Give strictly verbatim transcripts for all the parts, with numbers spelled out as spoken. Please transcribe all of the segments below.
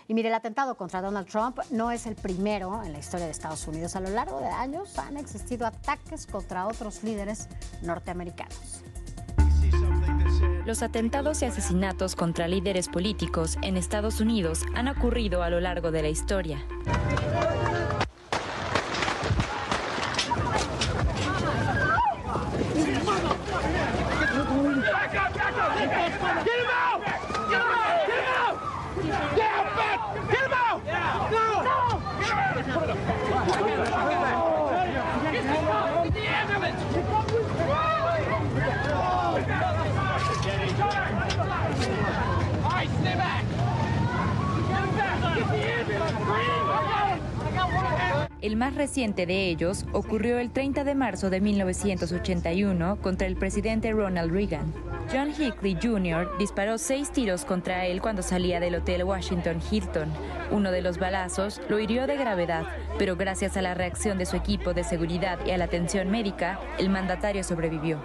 Y mire, el atentado contra Donald Trump no es el primero en la historia de Estados Unidos. A lo largo de años han existido ataques contra otros líderes norteamericanos. Los atentados y asesinatos contra líderes políticos en Estados Unidos han ocurrido a lo largo de la historia. El más reciente de ellos ocurrió el treinta de marzo de mil novecientos ochenta y uno contra el presidente Ronald Reagan. John Hinckley junior disparó seis tiros contra él cuando salía del Hotel Washington Hilton. Uno de los balazos lo hirió de gravedad, pero gracias a la reacción de su equipo de seguridad y a la atención médica, el mandatario sobrevivió.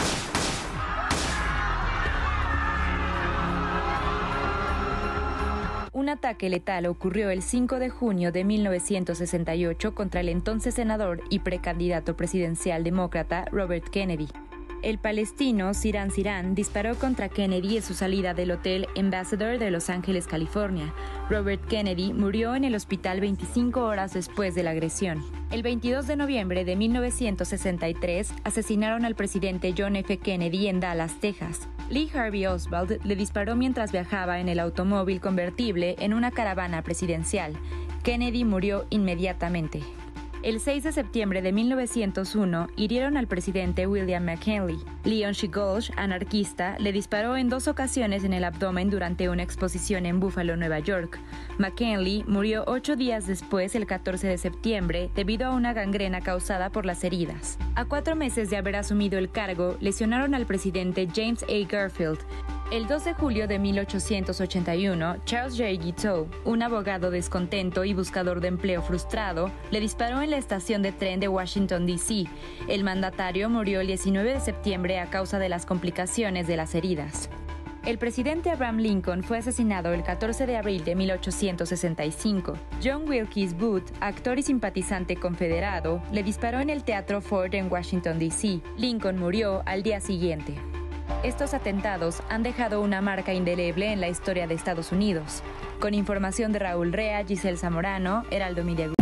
Un ataque letal ocurrió el cinco de junio de mil novecientos sesenta y ocho contra el entonces senador y precandidato presidencial demócrata Robert Kennedy. El palestino Sirhan Sirhan disparó contra Kennedy en su salida del Hotel Ambassador de Los Ángeles, California. Robert Kennedy murió en el hospital veinticinco horas después de la agresión. El veintidós de noviembre de mil novecientos sesenta y tres asesinaron al presidente John F. Kennedy en Dallas, Texas. Lee Harvey Oswald le disparó mientras viajaba en el automóvil convertible en una caravana presidencial. Kennedy murió inmediatamente. El seis de septiembre de mil novecientos uno hirieron al presidente William McKinley. Leon Czolgosz, anarquista, le disparó en dos ocasiones en el abdomen durante una exposición en Buffalo, Nueva York. McKinley murió ocho días después, el catorce de septiembre, debido a una gangrena causada por las heridas. A cuatro meses de haber asumido el cargo, lesionaron al presidente James A. Garfield. El dos de julio de mil ochocientos ochenta y uno, Charles J. Guiteau, un abogado descontento y buscador de empleo frustrado, le disparó en la estación de tren de Washington, D C El mandatario murió el diecinueve de septiembre a causa de las complicaciones de las heridas. El presidente Abraham Lincoln fue asesinado el catorce de abril de mil ochocientos sesenta y cinco. John Wilkes Booth, actor y simpatizante confederado, le disparó en el Teatro Ford en Washington, D C Lincoln murió al día siguiente. Estos atentados han dejado una marca indeleble en la historia de Estados Unidos. Con información de Raúl Rea, Giselle Zamorano, Heraldo Media Group.